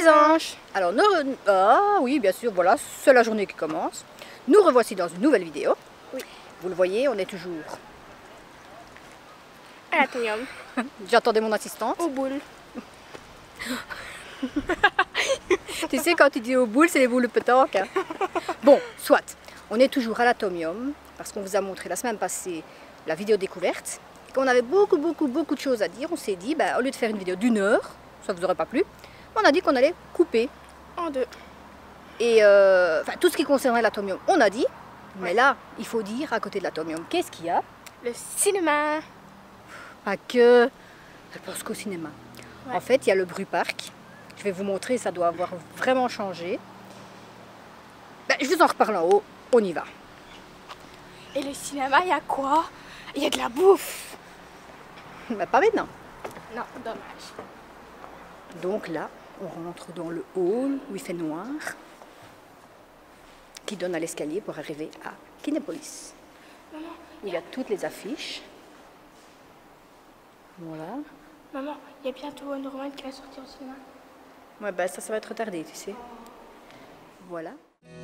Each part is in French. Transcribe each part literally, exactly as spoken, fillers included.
les anges. Alors, nous... ah oui, bien sûr, voilà, c'est la journée qui commence. Nous revoici dans une nouvelle vidéo. Oui. Vous le voyez, on est toujours... À l'atelium. J'attendais mon assistante. Au boule. Tu sais, quand tu dis aux boules, c'est les boules de pétanque. Hein. Bon, soit. On est toujours à l'atomium, parce qu'on vous a montré la semaine passée la vidéo découverte. Et qu'on avait beaucoup, beaucoup, beaucoup de choses à dire. On s'est dit, bah, au lieu de faire une vidéo d'une heure, ça vous aurait pas plu, on a dit qu'on allait couper. En deux. Et euh, enfin, tout ce qui concernait l'atomium, on a dit. Mais là, il faut dire, à côté de l'atomium, qu'est-ce qu'il y a? Le cinéma. Pas que. Je pense qu'au cinéma. Ouais. En fait, il y a le Bru-Parc. Je vais vous montrer, ça doit avoir vraiment changé. Ben, je vous en reparle en haut. On y va. Et le cinéma, il y a quoi? Il y a de la bouffe. Ben, pas maintenant. Non, dommage. Donc là, on rentre dans le hall où il fait noir, qui donne à l'escalier pour arriver à Kinépolis. Maman, Où il y a toutes les affiches. Voilà. maman, il y a bientôt Wonder Woman qui va sortir au cinéma. Ouais, ben ça, ça va être retardé, tu sais. Voilà.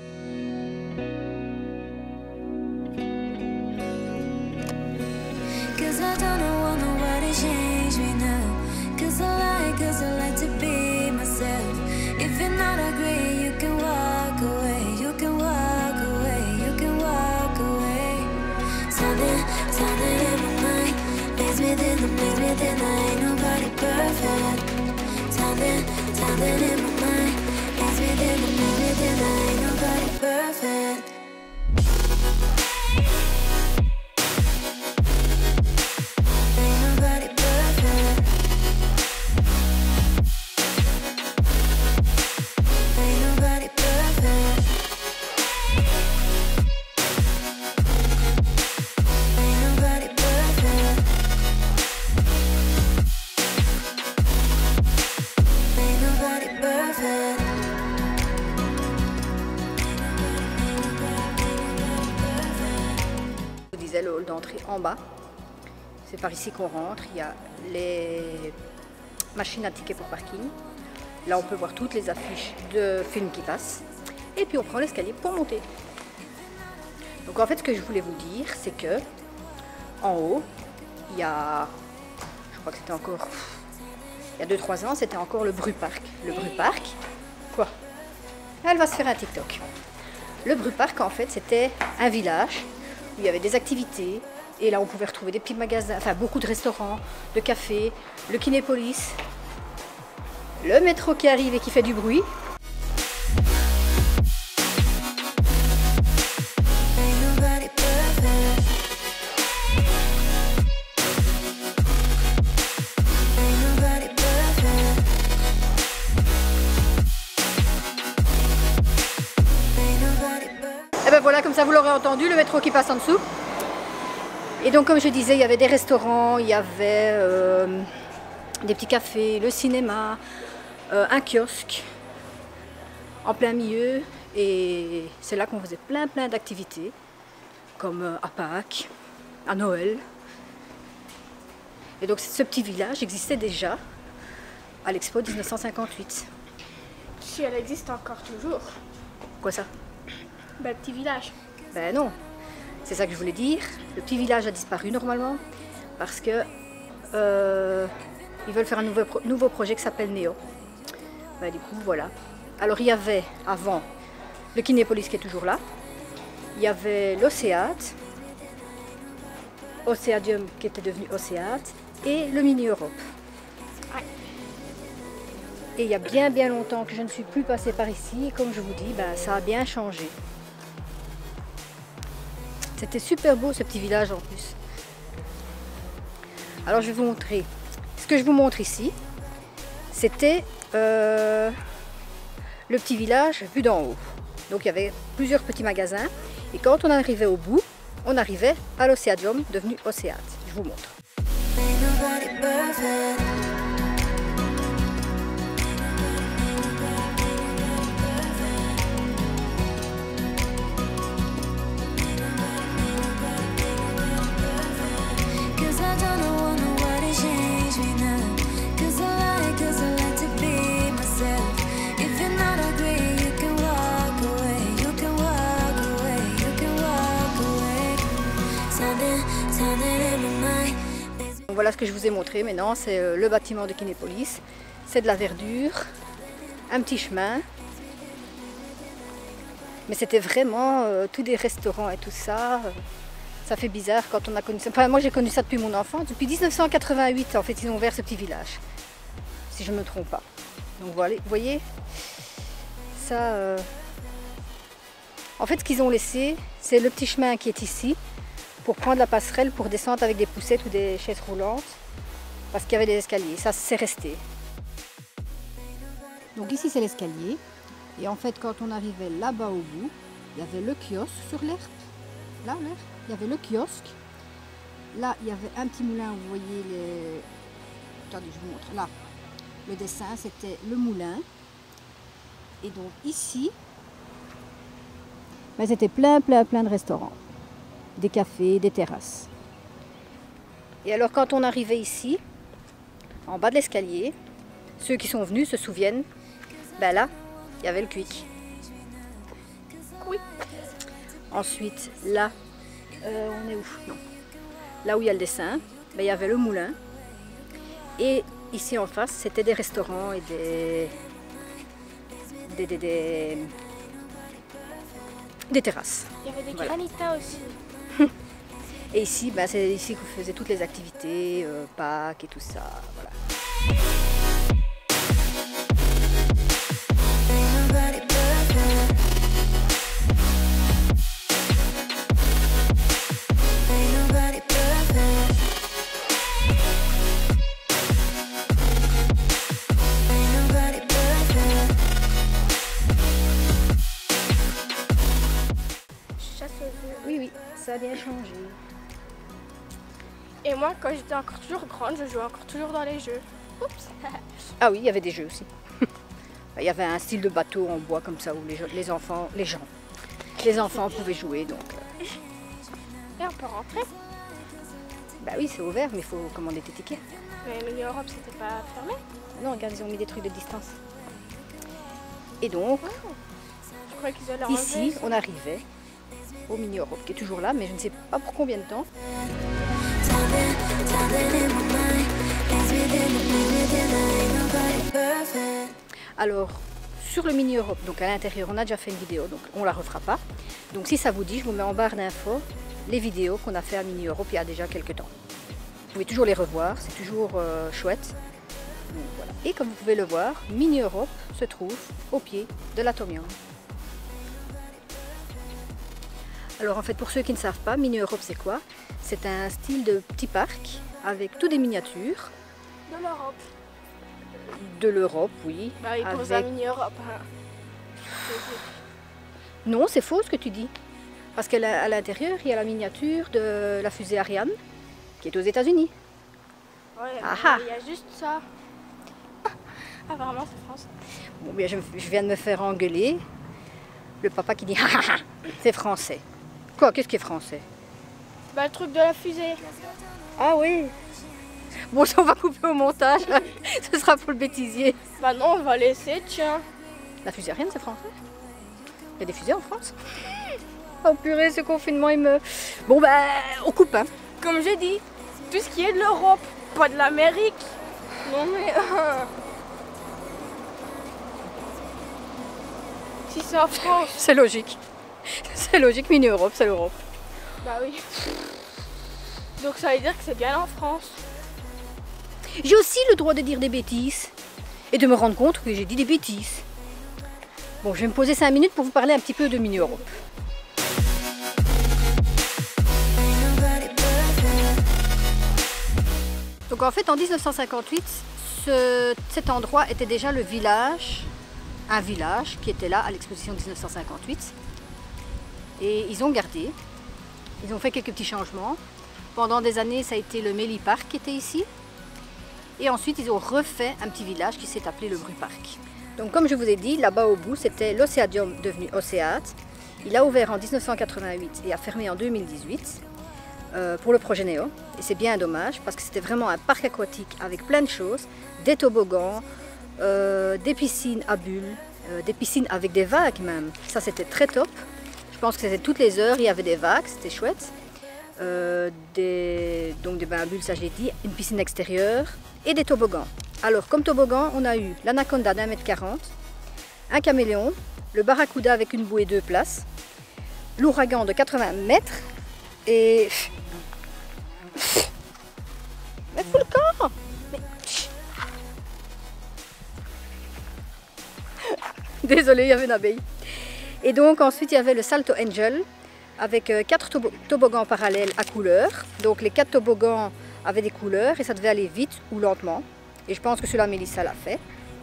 Cause I don't know, want nobody change me now. Cause I like, cause I like to be myself. If you're not agree, you can walk away. You can walk away, you can walk away. Something, something in my mind leads me within the, leads me within the, ain't nobody perfect. Something, something in my mind leads me within the, leads me within the, ain't nobody perfect. Je vous disais, le hall d'entrée en bas. C'est par ici qu'on rentre. Il y a les machines à tickets pour parking. Là, on peut voir toutes les affiches de films qui passent. Et puis, on prend l'escalier pour monter. Donc, en fait, ce que je voulais vous dire, c'est que en haut, il y a, je crois que c'était encore, il y a deux trois ans, c'était encore le Bru-Parc. Le Bru-Parc, quoi? Elle va se faire un TikTok. Le Bru-Parc, en fait, c'était un village où il y avait des activités. Et là, on pouvait retrouver des petits magasins, enfin beaucoup de restaurants, de cafés, le Kinépolis, le métro qui arrive et qui fait du bruit. Et ben voilà, comme ça vous l'aurez entendu, le métro qui passe en dessous. Et donc comme je disais, il y avait des restaurants, il y avait euh, des petits cafés, le cinéma, euh, un kiosque en plein milieu. Et c'est là qu'on faisait plein plein d'activités, comme euh, à Pâques, à Noël. Et donc ce petit village existait déjà à l'Expo mille neuf cent cinquante-huit. Si elle existe encore toujours. Quoi ça? Ben, le petit village. Ben non, c'est ça que je voulais dire. Le petit village a disparu normalement parce que euh, ils veulent faire un nouveau, pro nouveau projet qui s'appelle Néo. Ben, du coup, voilà. Alors il y avait avant le Kinépolis qui est toujours là. Il y avait l'Océate, Océadium qui était devenu Océate et le Mini Europe. Ouais. Et il y a bien bien longtemps que je ne suis plus passée par ici. Et comme je vous dis, ben, ça a bien changé. C'était super beau ce petit village en plus. Alors je vais vous montrer. Ce que je vous montre ici, c'était euh, le petit village vu d'en haut. Donc il y avait plusieurs petits magasins. Et quand on arrivait au bout, on arrivait à l'Océadium devenu Océate. Je vous montre. voilà ce que je vous ai montré maintenant, c'est euh, le bâtiment de Kinépolis. C'est de la verdure, un petit chemin. Mais c'était vraiment euh, tous des restaurants et tout ça. Euh, ça fait bizarre quand on a connu ça. Enfin, moi j'ai connu ça depuis mon enfance. Depuis mille neuf cent quatre-vingt-huit, en fait, ils ont ouvert ce petit village. Si je ne me trompe pas. Donc voilà, vous voyez, ça... Euh... En fait, ce qu'ils ont laissé, c'est le petit chemin qui est ici, pour prendre la passerelle, pour descendre avec des poussettes ou des chaises roulantes, parce qu'il y avait des escaliers. Ça, c'est resté. Donc ici, c'est l'escalier. Et en fait, quand on arrivait là-bas au bout, il y avait le kiosque sur l'herbe. Là, l'herbe. Il y avait le kiosque. Là, il y avait un petit moulin, vous voyez les... Attendez, je vous montre. Là, le dessin, c'était le moulin. Et donc ici, ben, c'était plein, plein, plein de restaurants. Des cafés, des terrasses. Et alors, quand on arrivait ici, en bas de l'escalier, ceux qui sont venus se souviennent, ben là, il y avait le Quick. Oui. Ensuite, là, euh, on est où? Non. Là où il y a le dessin, ben, il y avait le moulin. Et ici en face, c'était des restaurants et des... Des, des, des... des terrasses. Il y avait des Voilà. granitas aussi. Et ici, ben, c'est ici qu'on faisait toutes les activités, euh, Pâques et tout ça. Voilà. Oui, oui, ça a bien changé. Et moi, quand j'étais encore toujours grande, je jouais encore toujours dans les jeux. Oups. Ah oui, il y avait des jeux aussi. Il y avait un style de bateau en bois comme ça où les, les enfants, les gens, les enfants pouvaient jouer. Donc, euh... Et on peut rentrer. bah oui, c'est ouvert, mais il faut commander tes tickets. Mais Mini Europe, c'était pas fermé. Non, regarde, ils ont mis des trucs de distance. Et donc, Oh. Je crois qu'ils allaient ici, enlever. on arrivait au Mini Europe, qui est toujours là, mais je ne sais pas pour combien de temps. Alors, sur le Mini Europe, donc à l'intérieur, on a déjà fait une vidéo, donc on la refera pas. Donc si ça vous dit, je vous mets en barre d'infos les vidéos qu'on a fait à Mini Europe il y a déjà quelques temps. Vous pouvez toujours les revoir, c'est toujours euh, chouette. Donc, voilà. Et comme vous pouvez le voir, Mini Europe se trouve au pied de l'Atomium. Alors en fait, pour ceux qui ne savent pas, Mini Europe c'est quoi? C'est un style de petit parc avec tout des miniatures. De l'Europe. De l'Europe, oui. Bah, ils posent avec... un Mini Europe. Hein. Non, c'est faux ce que tu dis. Parce qu'à l'intérieur, il y a la miniature de la fusée Ariane, qui est aux États-Unis. Ouais, Ah ah. il y a juste ça. Ah, vraiment, c'est français. Bon, bien, je, je viens de me faire engueuler. Le papa qui dit ah, ah, ah, c'est français. Quoi? Qu'est-ce qui est français? Bah, le truc de la fusée. Ah oui. Bon, ça on va couper au montage. Ce sera pour le bêtisier. Bah non, on va laisser, tiens. La fusée Ariane, c'est français? Il y a des fusées en France? Oh purée, ce confinement, il me... Bon, ben, on coupe, hein. Comme j'ai dit, tout ce qui est de l'Europe, pas de l'Amérique. Non mais... si c'est en France. C'est logique. C'est logique, Mini Europe, c'est l'Europe. Bah oui. Donc ça veut dire que c'est bien en France. J'ai aussi le droit de dire des bêtises. Et de me rendre compte que j'ai dit des bêtises. Bon, je vais me poser cinq minutes pour vous parler un petit peu de Mini Europe. Donc en fait, en mille neuf cent cinquante-huit, ce, cet endroit était déjà le village, un village qui était là à l'exposition de mille neuf cent cinquante-huit. Et ils ont gardé, ils ont fait quelques petits changements. Pendant des années, ça a été le Méli Park qui était ici. Et ensuite, ils ont refait un petit village qui s'est appelé le Bru Park. Donc comme je vous ai dit, là-bas au bout, c'était l'Océadium devenu Océat. Il a ouvert en mille neuf cent quatre-vingt-huit et a fermé en deux mille dix-huit euh, pour le projet Néo. Et c'est bien dommage parce que c'était vraiment un parc aquatique avec plein de choses, des toboggans, euh, des piscines à bulles, euh, des piscines avec des vagues même. Ça c'était très top. Je pense que c'était toutes les heures, il y avait des vagues, c'était chouette. euh, des, donc des bains à bulles, ça j'ai dit, une piscine extérieure et des toboggans. Alors comme toboggan, on a eu l'anaconda d'un mètre quarante, un caméléon, le barracuda avec une bouée deux places, l'ouragan de quatre-vingts mètres et... Mais fous le camp! Mais... Désolée, il y avait une abeille. Et donc ensuite il y avait le Salto Angel avec quatre tobo toboggans parallèles à couleurs. Donc les quatre toboggans avaient des couleurs et ça devait aller vite ou lentement. Et je pense que celui-là, Mélissa l'a fait.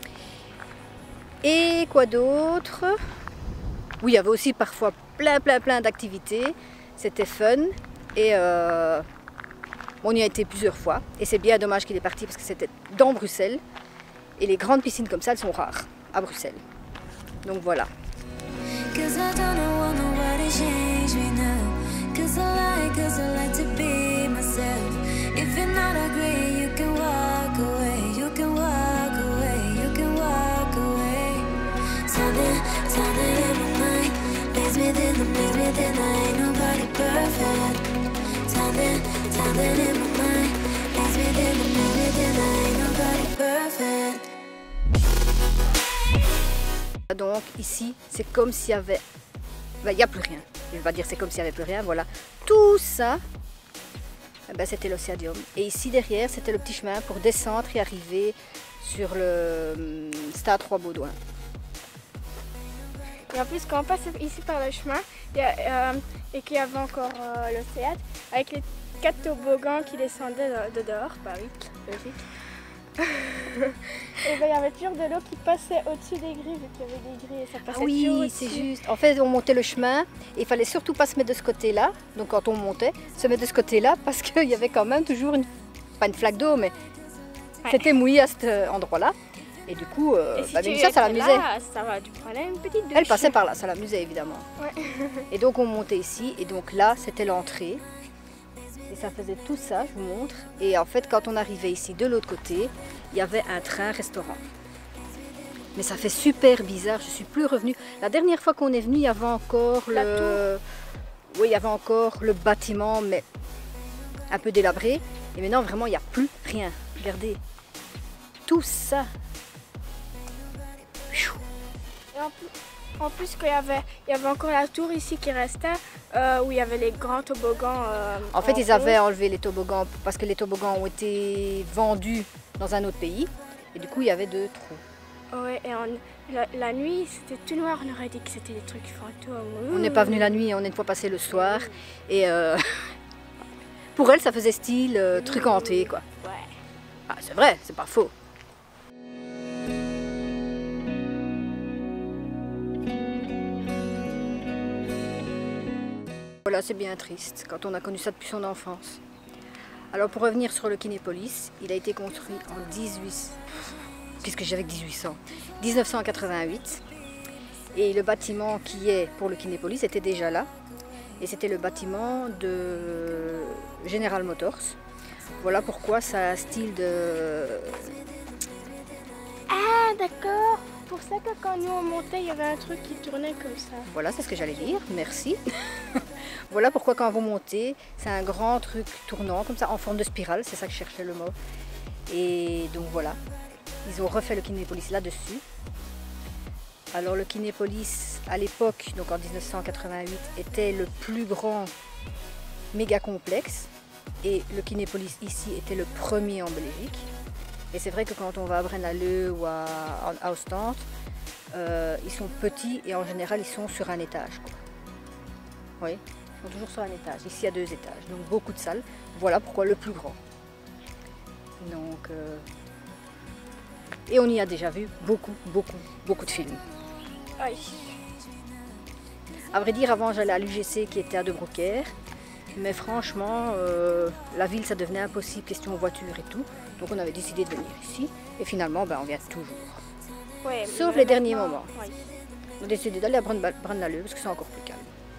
Et quoi d'autre? Oui, il y avait aussi parfois plein plein plein d'activités. C'était fun et euh, on y a été plusieurs fois. Et c'est bien dommage qu'il est parti parce que c'était dans Bruxelles. Et les grandes piscines comme ça, elles sont rares à Bruxelles. Donc voilà. Cause I don't know, nobody change me now. Cause I like, cause I like to be myself. If you're not agree, you can walk away. You can walk away, you can walk away. Something, something in my mind leads me then, leads me then. I ain't nobody perfect. Something, something in my mind leads me then, leads me then. I ain't nobody perfect. Donc ici, c'est comme s'il y avait... Ben, il n'y a plus rien. Je ne vais pas dire c'est comme s'il n'y avait plus rien, voilà. Tout ça, ben, c'était l'Océadium. Et ici derrière, c'était le petit chemin pour descendre et arriver sur le Stade Roi-Baudouin. Et en plus, quand on passe ici par le chemin, il y a, euh, et qu'il y avait encore euh, l'Océade, avec les quatre toboggans qui descendaient de, de dehors, bah oui, logique. Et ben, il y avait toujours de l'eau qui passait au-dessus des grilles, vu qu'il y avait des grilles et ça passait Ah oui, c'est juste. En fait, on montait le chemin et il fallait surtout pas se mettre de ce côté-là. Donc quand on montait, se mettre de ce côté-là parce qu'il y avait quand même toujours une, pas une flaque d'eau, mais ouais, c'était mouillé à cet endroit-là. Et du coup, euh, si bah, ça, ça l'amusait. Ça va, tu prenais une petite douche. Elle passait par là, ça l'amusait évidemment. Ouais. Et donc on montait ici et donc là, c'était l'entrée. Et ça faisait tout ça, je vous montre. Et en fait, quand on arrivait ici de l'autre côté, il y avait un train-restaurant. Mais ça fait super bizarre, je suis plus revenue. La dernière fois qu'on est venu, il y avait encore La le... Oui, il y avait encore le bâtiment, mais un peu délabré. Et maintenant, vraiment, il n'y a plus rien. Regardez. Tout ça. Et en plus, en plus qu'il y avait, il y avait encore la tour ici qui restait, euh, où il y avait les grands toboggans. Euh, en fait, en ils haut. avaient enlevé les toboggans parce que les toboggans ont été vendus dans un autre pays. Et du coup, il y avait deux trous. Ouais, et on, la, la nuit, c'était tout noir. On aurait dit que c'était des trucs fantômes. On n'est pas venu la nuit, on est une fois passé le soir. Et euh, pour elle, ça faisait style euh, truc hanté, quoi. Ouais. Ah, c'est vrai, c'est pas faux. Voilà, c'est bien triste quand on a connu ça depuis son enfance. Alors pour revenir sur le Kinépolis, il a été construit en dix-huit... Qu'est-ce que j'avais dix-huit cents mille neuf cent quatre-vingt-huit. Et le bâtiment qui est pour le Kinépolis était déjà là. Et c'était le bâtiment de General Motors. Voilà pourquoi ça a un style de... Ah, d'accord. Pour ça que quand nous on montait, il y avait un truc qui tournait comme ça. Voilà, c'est ce que j'allais dire, merci. Voilà pourquoi quand vous montez, c'est un grand truc tournant, comme ça, en forme de spirale, c'est ça que je cherchais le mot. Et donc voilà, ils ont refait le Kinépolis là-dessus. Alors le Kinépolis, à l'époque, donc en mille neuf cent quatre-vingt-huit, était le plus grand méga complexe. Et le Kinépolis ici était le premier en Belgique. Et c'est vrai que quand on va à Braine-l'Alleud ou à, à Ostende, euh, ils sont petits et en général ils sont sur un étage, quoi. Oui, ils sont toujours sur un étage. Ici il y a deux étages, donc beaucoup de salles. Voilà pourquoi le plus grand. Donc, euh... et on y a déjà vu beaucoup, beaucoup, beaucoup de films. Aïe. À vrai dire, avant j'allais à l'U G C qui était à De Broekère. Mais franchement, euh, la ville, ça devenait impossible, question voiture et tout. Donc on avait décidé de venir ici. Et finalement, ben, on vient toujours. Ouais, Sauf les derniers maintenant, moments. ouais. On a décidé d'aller à Braine-l'Alleud parce que c'est encore plus calme.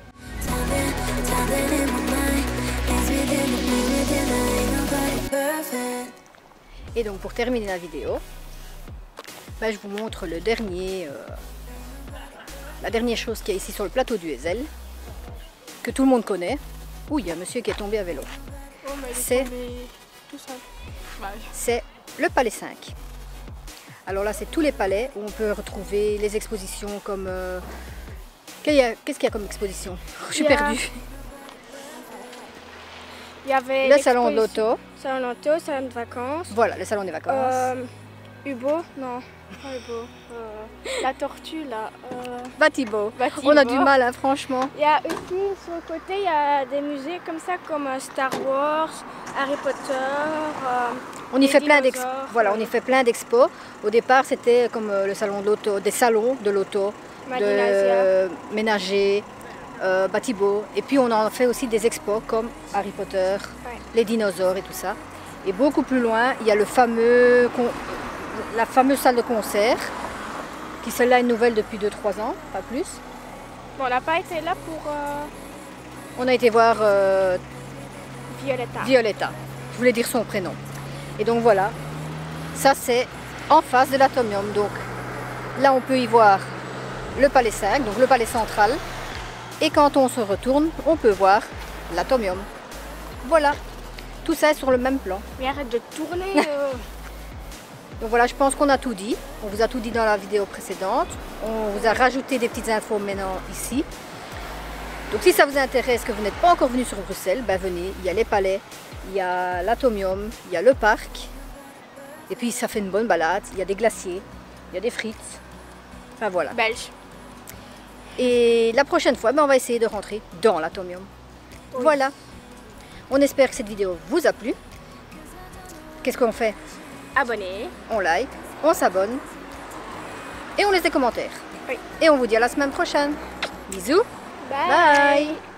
Et donc pour terminer la vidéo, ben, je vous montre le dernier, euh, la dernière chose qu'il y a ici sur le plateau du Hezel, que tout le monde connaît. Ouh, il y a un monsieur qui est tombé à vélo. Oh, mais il est C'est- tombé tout seul. Ouais. C'est le palais cinq. Alors là, c'est tous les palais où on peut retrouver les expositions comme... euh, qu'il y a- Qu'est-ce qu'il y a comme exposition? Je suis Il y a- perdue. Il y avait Le salon de l'exposition- l'auto. Salon de l'auto, salon de vacances. Voilà, le salon des vacances. Euh, Hubo, non, pas Hubo. Euh, la tortue là. Euh, Batibo. Batibo. On a du mal, hein, franchement. Il y a aussi sur le côté, il y a des musées comme ça comme euh, Star Wars, Harry Potter. euh, On y les fait plein d'expos. dinosaures, Voilà, euh, on y fait plein d'expos. Au départ, c'était comme euh, le salon de l'auto, des salons de l'auto, Madinasia. de ménager, euh, Batibo. Et puis on en fait aussi des expos comme Harry Potter, Ouais. les dinosaures et tout ça. Et beaucoup plus loin, il y a le fameux, con- la fameuse salle de concert, qui celle-là est nouvelle depuis deux trois ans, pas plus. Bon, on n'a pas été là pour euh, On a été voir euh, Violetta. Violetta. Je voulais dire son prénom. Et donc voilà, ça c'est en face de l'Atomium. Donc là on peut y voir le palais cinq, donc le palais central. Et quand on se retourne, on peut voir l'Atomium. Voilà, tout ça est sur le même plan. Mais arrête de tourner. euh. Donc voilà, je pense qu'on a tout dit. On vous a tout dit dans la vidéo précédente. On vous a rajouté des petites infos maintenant ici. Donc si ça vous intéresse, que vous n'êtes pas encore venu sur Bruxelles, ben venez. Il y a les palais, il y a l'Atomium, il y a le parc. Et puis ça fait une bonne balade. Il y a des glaciers, il y a des frites. Enfin voilà. Belge. Et la prochaine fois, ben, on va essayer de rentrer dans l'Atomium. Oui. Voilà. On espère que cette vidéo vous a plu. Qu'est-ce qu'on fait? Abonnez. On like, on s'abonne et on laisse des commentaires. Oui. Et on vous dit à la semaine prochaine. Bisous. Bye. Bye.